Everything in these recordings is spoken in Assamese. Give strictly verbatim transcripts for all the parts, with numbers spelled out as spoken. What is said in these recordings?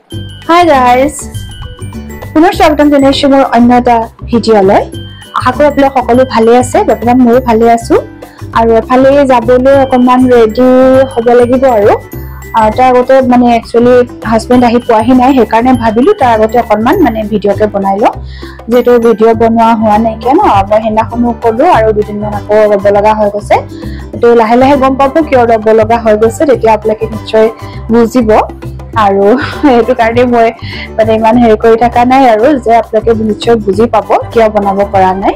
Hi guys, পুনৰ স্বাগতম জনাইছো মোৰ অন্য এটা ভিডিঅ'লৈ। আশা কৰোঁ আপোনালোক সকলো ভালে আছে। বৰ্তমান ময়ো ভালে আছো আৰু এফালে যাবলৈ অকণমান ৰেডি হ'ব লাগিব আৰু তাৰ আগতে মানে একচুৱেলি হাজবেণ্ড আহি পোৱাহি নাই, সেইকাৰণে ভাবিলোঁ তাৰ আগতে অকণমান মানে ভিডিঅ'কে বনাই লওঁ। যিহেতু ভিডিঅ' বনোৱা হোৱা নাইকিয়া ন, মই সেইদিনাখনো ক'লোঁ আৰু দুদিনমান আকৌ ৰ'ব লগা হৈ গৈছে। তো লাহে লাহে গম পাব কিয় ৰ'ব লগা হৈ গৈছে, তেতিয়া আপোনালোকে নিশ্চয় বুজিব। আৰু সেইটো কাৰণে মই মানে ইমান হেৰি কৰি থকা নাই আৰু যে আপোনালোকে নিশ্চয় বুজি পাব কিয় বনাব পৰা নাই।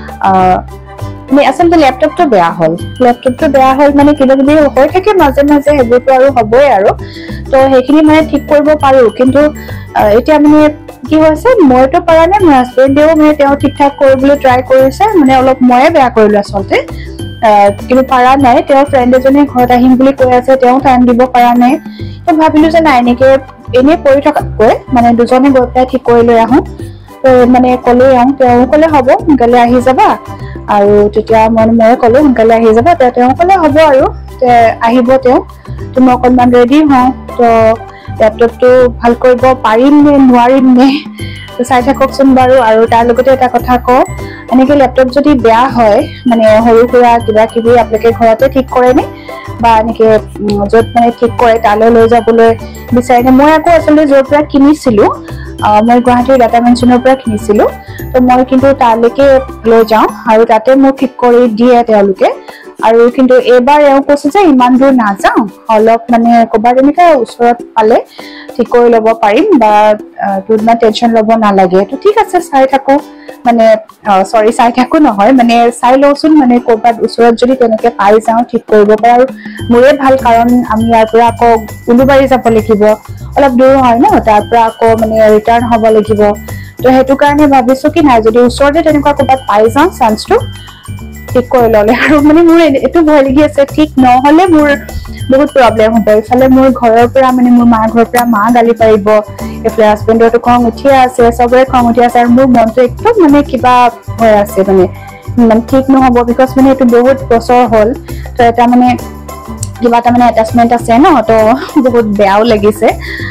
মানে আচলতে লেপটপটো বেয়া হ'ল লেপটপটো বেয়া হ'ল মানে কিবা কিবি হৈ থাকে মাজে মাজে, সেইবোৰতো আৰু হ'বই আৰু। তো সেইখিনি মানে ঠিক কৰিব পাৰোঁ, কিন্তু এতিয়া মানে কি হৈছে, মইতো পৰা নাই, মোৰ হাজবেণ্ডেও মানে তেওঁ ঠিক ঠাক কৰিবলৈ ট্ৰাই কৰিছে, মানে অলপ ময়ে বেয়া কৰিলোঁ আচলতে। কিন্তু পৰা নাই। তেওঁৰ ফ্ৰেণ্ড এজনে ঘৰত আহিম বুলি কৈ আছে, তেওঁ টাইম দিব পৰা নাই। তো ভাবিলোঁ যে নাই, এনেকে এনেই পৰি থকাতকৈ মানে দুজনে গৈ পেলাই ঠিক কৰি লৈ আহোঁ। তো মানে ক'লৈ আহোঁ, তেওঁ ক'লে হ'ব সোনকালে আহি যাবা, আৰু তেতিয়া মই ময়ে ক'লোঁ সোনকালে আহি যাবা, তেওঁ তেওঁ ক'লে হ'ব আৰু আহিব তেওঁ। তো মই অকণমান ৰেডি হওঁ, তো লেপটপটো ভাল কৰিব পাৰিম নে নোৱাৰিম নে চাই থাককচোন বাৰু। আৰু তাৰ লগতে এটা কথা কওঁ, এনেকে লেপটপ যদি বেয়া হয়, মানে সৰু সুৰা কিবা কিবি আপোনালোকে ঘৰতে ঠিক কৰে নে, বা এনেকে য'ত মানে ঠিক কৰে তালৈ লৈ যাবলৈ বিচাৰে নে? মই আকৌ আচলতে য'ৰ পৰা কিনিছিলোঁ, মই গুৱাহাটীৰ ডাটা মেনশ্যনৰ পৰা কিনিছিলোঁ, তো মই কিন্তু তালৈকে লৈ যাওঁ আৰু তাতে মোক ঠিক কৰি দিয়ে তেওঁলোকে। আৰু কিন্তু এইবাৰ এওঁ কৈছে যে ইমান দূৰ নাযাওঁ, অলপ মানে ক'ৰবাত এনেকে ওচৰত পালে ঠিক কৰি ল'ব পাৰিম, বা তোৰ ইমান টেনশ্যন ল'ব নালাগে। তো ঠিক আছে, চাই থাকো মানে চৰি চাই থাকো নহয় মানে চাই লওঁচোন, মানে ক'ৰবাত ওচৰত যদি তেনেকে পাই যাওঁ ঠিক কৰিব পাৰে আৰু মোৰে ভাল, কাৰণ আমি ইয়াৰ পৰা আকৌ উলুবাৰী যাব লাগিব, অলপ দূৰ হয় ন, তাৰ পৰা আকৌ মানে ৰিটাৰ্ণ হ'ব লাগিব। তো সেইটো কাৰণে ভাবিছো কি নাই, যদি ওচৰতে তেনেকুৱা ক'ৰবাত পাই যাওঁ চান্সটো, ঠিক কৰি ল'লে। আৰু মানে মোৰ এইটো ভয় লাগি আছে, ঠিক নহ'লে মোৰ বহুত প্ৰব্লেম হ'ব। ইফালে মোৰ ঘৰৰ পৰা মানে মোৰ মাৰ ঘৰৰ পৰা মা গালি পাৰিব, এইফালে হাজবেণ্ডৰতো খং উঠিয়ে আছে, চবৰে খং উঠি আছে, আৰু মোৰ মনটো একদম মানে কিবা হৈ আছে, মানে মানে ঠিক নহ'ব। বিকজ মানে এইটো বহুত বছৰ হ'ল, তো এটা মানে কিবা এটা মানে এটাচমেণ্ট আছে ন, তো বহুত বেয়াও লাগিছে।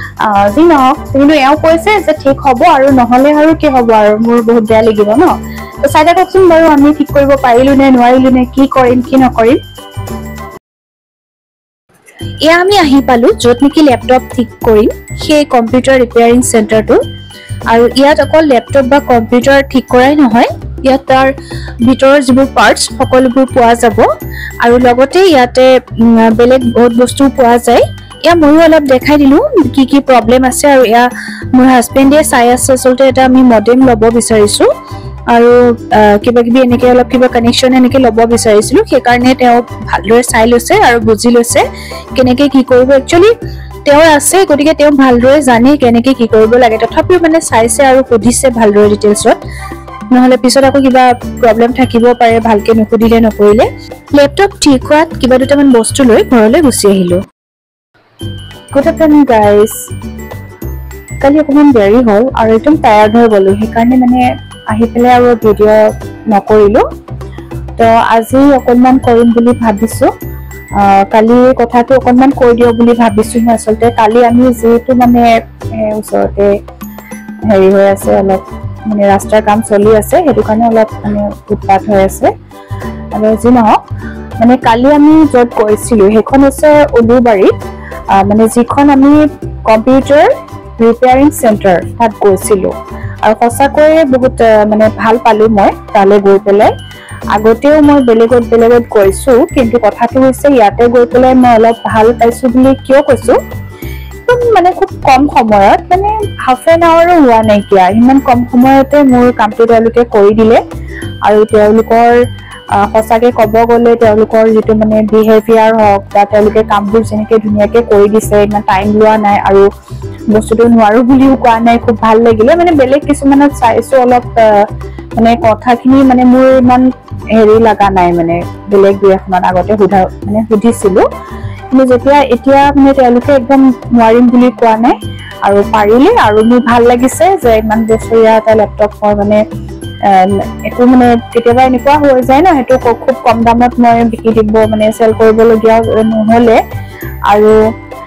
যি নহওক, কিন্তু এওঁ কৈছে যে ঠিক হ'ব, আৰু নহ'লে আৰু কি হ'ব, আৰু মোৰ বহুত বেয়া লাগিব ন। তো চাই থাককচোন বাৰু, আমি ঠিক কৰিব পাৰিলো নে নোৱাৰিলো নে, কি কৰিম কি নকৰিম। এয়া আমি আহি পালো য'ত নেকি লেপটপ ঠিক কৰিম, সেই কম্পিউটাৰ ৰিপেয়াৰিং চেণ্টাৰটো। আৰু ইয়াত অকল লেপটপ বা কম্পিউটাৰ ঠিক কৰাই নহয়, ইয়াত তাৰ ভিতৰৰ যিবোৰ পাৰ্টছ সকলোবোৰ পোৱা যাব, আৰু লগতে ইয়াতে বেলেগ বহুত বস্তু পোৱা যায়। এয়া ময়ো অলপ দেখাই দিলোঁ কি কি প্ৰব্লেম আছে, আৰু এয়া মোৰ হাজবেণ্ডে চাই আছে। আচলতে এটা আমি মডেম ল'ব বিচাৰিছোঁ, আৰু কিবা কিবি এনেকে অলপ কিবা কানেকশ্যন এনেকে ল'ব বিচাৰিছিলোঁ, সেইকাৰণে তেওঁ ভালদৰে চাই লৈছে আৰু বুজি লৈছে কেনেকে কি কৰিব। একচুৱেলি তেওঁ আছে, গতিকে তেওঁ ভালদৰে জানে কেনেকে কি কৰিব লাগে, তথাপিও মানে চাইছে আৰু সুধিছে ভালদৰে ডিটেইলছত, নহ'লে পিছত আকৌ কিবা প্ৰব্লেম থাকিব পাৰে ভালকে নুসুধিলে নকৰিলে। লেপটপ ঠিক হোৱাত কিবা দুটামান বস্তু লৈ ঘৰলৈ গুচি আহিলোঁ। Good afternoon guys. কালি অকণমান দেৰি হ'ল আৰু একদম টায়াৰ্ড হৈ গ'লোঁ, সেইকাৰণে মানে আহি পেলাই আৰু ভিডিঅ' নকৰিলোঁ। তো আজি অকণমান কৰিম বুলি ভাবিছোঁ। কালি কথাটো অকণমান কৈ দিওঁ বুলি ভাবিছোঁ মই। আচলতে কালি আমি যিহেতু মানে ওচৰতে হেৰি হৈ আছে, অলপ মানে ৰাস্তাৰ কাম চলি আছে, সেইটো কাৰণে অলপ মানে উৎপাত হৈ আছে। আৰু যি নহওক, মানে কালি আমি য'ত গৈছিলোঁ সেইখন হৈছে উলুবাৰীত, মানে যিখন আমি কম্পিউটাৰ ৰিপেয়াৰিং চেণ্টাৰ, তাত গৈছিলোঁ। আৰু সঁচাকৈয়ে বহুত মানে ভাল পালোঁ মই তালৈ গৈ পেলাই। আগতেও মই বেলেগত বেলেগত গৈছোঁ, কিন্তু কথাটো হৈছে ইয়াতে গৈ পেলাই মই অলপ ভাল পাইছোঁ বুলি কিয় কৈছোঁ, একদম মানে খুব কম সময়ত, মানে হাফ এন আৱাৰো হোৱা নাইকিয়া, ইমান কম সময়তে মোৰ কামটো তেওঁলোকে কৰি দিলে। আৰু তেওঁলোকৰ সঁচাকে ক'ব গ'লে তেওঁলোকৰ যিটো মানে বিহেভিয়াৰ হওক, বা তেওঁলোকে কামবোৰ যেনেকে ধুনীয়াকে কৰি দিছে, ইমান টাইম লোৱা নাই, আৰু বস্তুটো নোৱাৰো বুলিও কোৱা নাই, খুব ভাল লাগিলে। মানে বেলেগ কিছুমানত চাইছোঁ অলপ মানে কথাখিনি মানে মোৰ ইমান হেৰি লগা নাই, মানে বেলেগ দুই এখনত আগতে সোধা মানে সুধিছিলোঁ, কিন্তু যেতিয়া এতিয়া মানে তেওঁলোকে একদম নোৱাৰিম বুলি কোৱা নাই আৰু পাৰিলে। আৰু মোৰ ভাল লাগিছে যে ইমান বছৰীয়া এটা লেপটপ মই মানে একো মানে কেতিয়াবা এনেকুৱা হৈ যায় ন, সেইটো খুব কম দামত মই বিকি দিব মানে চেল কৰিবলগীয়া নহ'লে। আৰু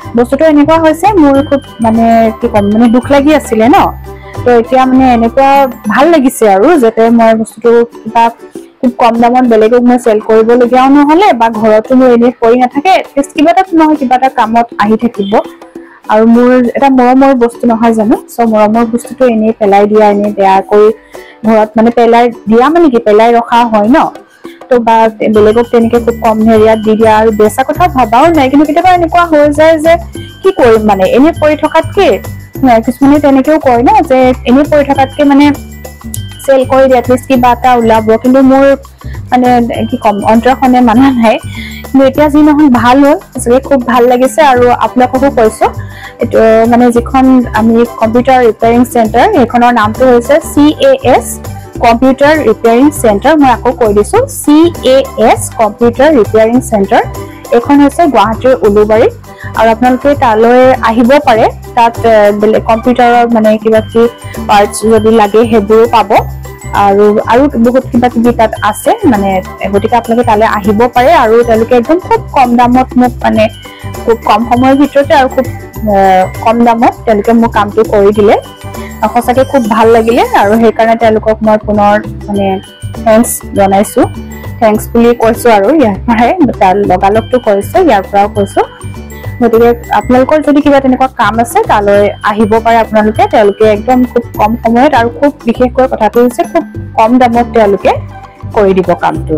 বস্তুটো এনেকুৱা হৈছে মোৰ খুব মানে কি কম মানে দুখ লাগি আছিলে ন তো এতিয়া মানে এনেকুৱা ভাল লাগিছে আৰু যাতে মই বস্তুটো কিবা খুব কম দামত বেলেগক মই চেল কৰিবলগীয়াও নহ'লে বা ঘৰতো মোৰ এনেই পৰি নাথাকে এটলিষ্ট কিবা এটা নহয় কিবা এটা কামত আহি থাকিব আৰু মোৰ এটা মৰমৰ বস্তু নহয় জানো চ' মৰমৰ বস্তুটো এনেই পেলাই দিয়া এনেই বেয়া কৰি ঘৰত মানে পেলাই দিয়া মানে কি পেলাই ৰখা হয় ন তো বা বেলেগক তেনেকে খুব কম হেৰিয়াত দি দিয়া আৰু বেচা কথা ভাবাও নাই কিন্তু কেতিয়াবা এনেকুৱা হৈ যায় যে কি কৰিম মানে এনেই পৰি থকাতকে কিছুমানে তেনেকেও কয় ন যে এনেই পৰি থকাতকে মানে চেল কৰি দিয়ে এটলিষ্ট কিবা এটা ওলাব কিন্তু মোৰ মানে কি কম অন্তৰখনে মানা নাই কিন্তু এতিয়া যি নহয় ভাল হ'ল সঁচাকে খুব ভাল লাগিছে আৰু আপোনালোককো কৈছো এইটো মানে যিখন আমি কম্পিউটাৰ ৰিপেয়াৰিং চেণ্টাৰ সেইখনৰ নামটো হৈছে চি এ এছ কম্পিউটাৰ ৰিপেয়াৰিং চেণ্টাৰ মই আকৌ কৈ দিছো চি এ এছ কম্পিউটাৰ ৰিপেয়াৰিং চেণ্টাৰ এইখন হৈছে গুৱাহাটীৰ উলুবাৰী আৰু আপোনালোকে তালৈ আহিব পাৰে তাত বেলেগ কম্পিউটাৰৰ মানে কিবা কি পাৰ্টছ যদি লাগে সেইবোৰো পাব আৰু আৰু বহুত কিবা কিবি তাত আছে মানে গতিকে আপোনালোকে তালৈ আহিব পাৰে আৰু তেওঁলোকে একদম খুব কম দামত মোক মানে খুব কম সময়ৰ ভিতৰতে আৰু খুব কম দামত তেওঁলোকে মোক কামটো কৰি দিলে সঁচাকে খুব ভাল লাগিলে আৰু সেইকাৰণে তেওঁলোকক মই পুনৰ মানে থেংকছ জনাইছো থেংকছ বুলি কৈছো আৰু ইয়াৰ পৰাই তাৰ লগালগটো কৈছো ইয়াৰ পৰাও কৈছো গতিকে আপোনালোকৰ যদি কিবা তেনেকুৱা কাম আছে তালৈ আহিব পাৰে আপোনালোকে তেওঁলোকে একদম খুব কম সময়ত আৰু খুব বিশেষকৈ কথাটো হৈছে খুব কম দামত তেওঁলোকে কৰি দিব কামটো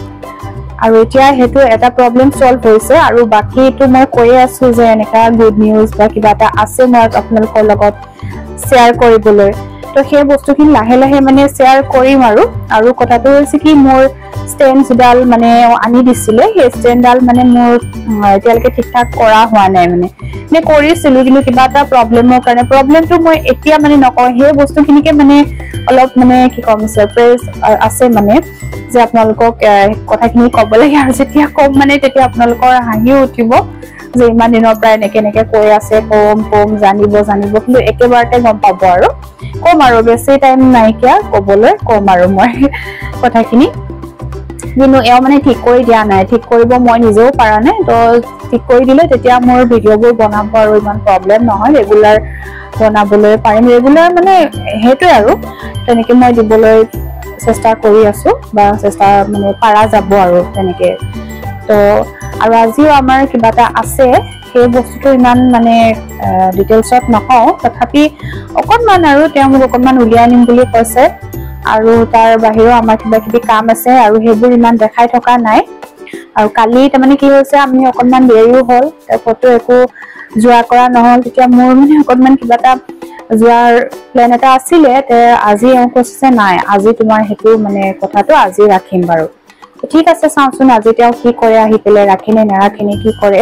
আৰু এতিয়া হেতু এটা প্ৰবলেম সলভ হৈছে আৰু বাকিটো মই কৈ আছো যে এনেকা গুড নিউজ বা কিবা এটা আছে মই আপোনালোকৰ লগত শ্বেয়াৰ কৰিবলৈ তো সেই বস্তুখিনি লাহে লাহে মানে শ্বেয়াৰ কৰিম আৰু আৰু কথাটো হৈছে কি মোৰ ষ্টেণ্ডডাল মানে আনি দিছিলে সেই ষ্টেণ্ডডাল মানে মোৰ এতিয়ালৈকে ঠিক ঠাক কৰা হোৱা নাই মানে নে কৰিছিলো কিন্তু কিবা এটা প্ৰবলেমৰ কাৰণে প্ৰবলেমটো মই এতিয়া মানে নকওঁ সেই বস্তুখিনিকে মানে অলপ মানে কি কম সাৰপ্ৰাইজ আছে মানে যে আপোনালোকক কথাখিনি ক'ব লাগে আৰু যেতিয়া কম মানে তেতিয়া আপোনালোকৰ হাঁহিও উঠিব যে ইমান দিনৰ পৰা এনেকে এনেকে কৈ আছে কম কম জানিব জানিব কিন্তু একেবাৰতে গম পাব আৰু কম আৰু বেছি টাইম নাইকিয়া ক'বলৈ কম আৰু মই কথাখিনি কিন্তু এও মানে ঠিক কৰি দিয়া নাই ঠিক কৰিব মই নিজেও পাৰা নাই তো ঠিক কৰি দিলে তেতিয়া মোৰ ভিডিঅ'বোৰ বনাব আৰু ইমান প্ৰবলেম নহয় ৰেগুলাৰ বনাবলৈ পাৰিম ৰেগুলাৰ মানে হেতুৱে আৰু তেনেকে মই দিবলৈ চেষ্টা কৰি আছো বা চেষ্টা মানে পাৰা যাব আৰু তেনেকে তো আৰু আজিও আমাৰ কিবা এটা আছে সেই বস্তুটো ইমান মানে ডিটেইলছত নকওঁ তথাপি অকণমান আৰু তেওঁ মোক অকণমান উলিয়াই আনিম বুলি কৈছে আৰু তাৰ বাহিৰেও আমাৰ কিবা কিবি কাম আছে আৰু সেইবোৰ ইমান দেখাই থকা নাই আৰু কালি তাৰমানে কি হৈছে আমি অকণমান দেৰিও হ'ল ফটো একো যোৱা কৰা নহ'ল তেতিয়া মোৰ মানে অকণমান কিবা এটা যোৱাৰ প্লেন এটা আছিলে তে আজি এওঁ কৈছে নাই আজি তোমাৰ সেইটো মানে কথাটো আজি ৰাখিম বাৰু ঠিক আছে চাওঁচোন আজি তেওঁ কি কৰে আহি পেলাই ৰাখেনে নাৰাখেনে কি কৰে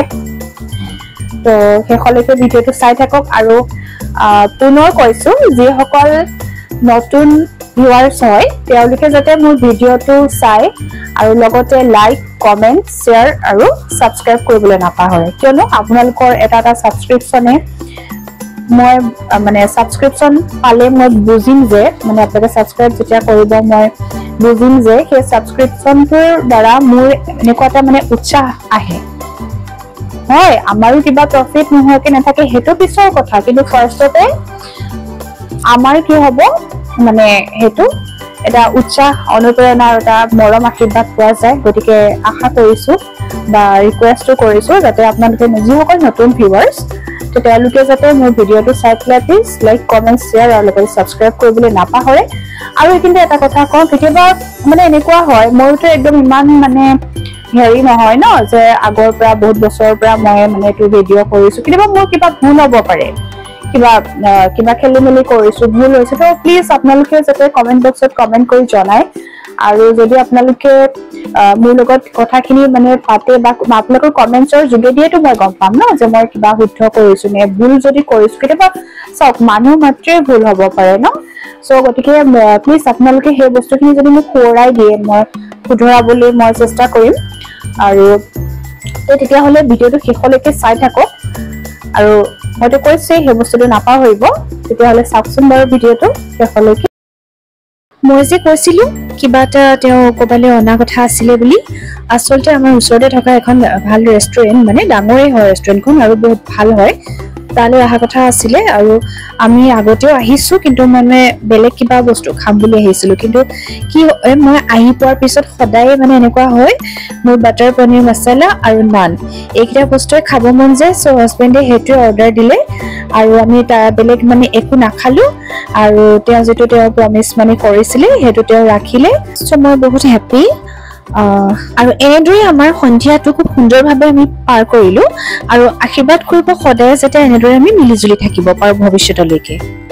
তো শেষলৈকে ভিডিঅ'টো চাই থাকক আৰু পুনৰ কৈছো যিসকল নতুন ভিউৱাৰ্ছ হয় তেওঁলোকে যাতে মোৰ ভিডিঅ'টো চাই আৰু লগতে লাইক কমেন্ট শ্বেয়াৰ আৰু সাবস্ক্ৰাইব কৰিবলৈ নাপাহৰে কিয়নো আপোনালোকৰ এটা এটা সাবস্ক্ৰিপচনে মই মানে সাবস্ক্ৰিপচন পালে মই বুজিম যে মানে আপোনালোকে সাবস্ক্ৰাইব যেতিয়া কৰিব মই বুজিম যে সেই সাবস্ক্ৰিপচনটোৰ দ্বাৰা মোৰ এনেকুৱা এটা মানে উৎসাহ আহে হয় আমাৰো কিবা প্ৰফিট নোহোৱাকে নাথাকে সেইটো পিছৰ কথা কিন্তু ফাৰ্ষ্টতে আমাৰ কি হ'ব মানে হেতু এটা উৎসাহ অনুপ্ৰেৰণা আৰু এটা মৰম আশীৰ্বাদ পোৱা যায় গতিকে আশা কৰিছো বা ৰিকুৱেষ্টটো কৰিছো যাতে আপোনালোকে যিসকল নতুন ভিউৱাৰ্ছ তো তেওঁলোকে যাতে মোৰ ভিডিঅ'টো চাই পেলাই প্লিজ লাইক কমেণ্ট শ্বেয়াৰ আৰু লগতে ছাবস্ক্ৰাইব কৰিবলৈ নাপাহৰে আৰু কিন্তু এটা কথা কওঁ কেতিয়াবা মানে এনেকুৱা হয় মোৰতো একদম ইমান মানে হেৰি নহয় ন যে আগৰ পৰা বহুত বছৰৰ পৰা মই মানে এইটো ভিডিঅ' কৰিছো কেতিয়াবা মোৰ কিবা ভুল হ'ব পাৰে কিবা কিবা খেলি মেলি কৰিছো ভুল হৈছে তো প্লিজ আপোনালোকে যাতে কমেণ্ট বক্সত কমেণ্ট কৰি জনায় আৰু যদি আপোনালোকে মোৰ লগত কথাখিনি মানে পাতে বা আপোনালোকৰ কমেণ্টছৰ যোগেদিয়েতো মই গম পাম ন যে মই কিবা শুদ্ধ কৰিছো নে ভুল যদি কৰিছো কেতিয়াবা চাওক মানুহ মাত্ৰেই ভুল হ'ব পাৰে ন চ' গতিকে প্লিজ আপোনালোকে সেই বস্তুখিনি যদি মোক সোঁৱৰাই দিয়ে মই শুধৰাবলৈ মই চেষ্টা কৰিম আৰু তেতিয়াহ'লে ভিডিঅ'টো শেষলৈকে চাই থাকক আৰু মইতো কৈছোৱেই সেই বস্তুটো নাপাহৰিব তেতিয়াহ'লে চাওকচোন বাৰু ভিডিঅ'টো শেষলৈকে মই যে কৈছিলোঁ কিবা এটা তেওঁ ক'বালৈ অনা কথা আছিলে বুলি, আচলতে আমাৰ ওচৰতে থকা এখন ভাল ৰেষ্টুৰেণ্ট, মানে ডাঙৰেই হয় ৰেষ্টুৰেণ্টখন আৰু বহুত ভাল হয়, তালৈ অহা কথা আছিলে। আৰু আমি আগতেও আহিছোঁ, কিন্তু মানে বেলেগ কিবা বস্তু খাম বুলি আহিছিলোঁ। কিন্তু কি হয়, মই আহি পোৱাৰ পিছত সদায় মানে এনেকুৱা হয়, মোৰ বাটাৰ পনীৰ মছলা আৰু নান এইকেইটা বস্তুৱে খাব মন যায়। চ' হাজবেণ্ডে সেইটোৱে অৰ্ডাৰ দিলে আৰু আমি তাৰ বেলেগ মানে একো নাখালোঁ। আৰু তেওঁ যিটো তেওঁ প্ৰমিচ মানে কৰিছিলে সেইটো তেওঁ ৰাখিলে। চ' মই বহুত হেপ্পী। আৰু এনেদৰে আমাৰ সন্ধিয়াটো খুব সুন্দৰভাৱে আমি পাৰ কৰিলোঁ। আৰু আশীৰ্বাদ কৰিব সদায় যাতে এনেদৰে আমি মিলিজুলি থাকিব পাৰোঁ ভৱিষ্যতলৈকে।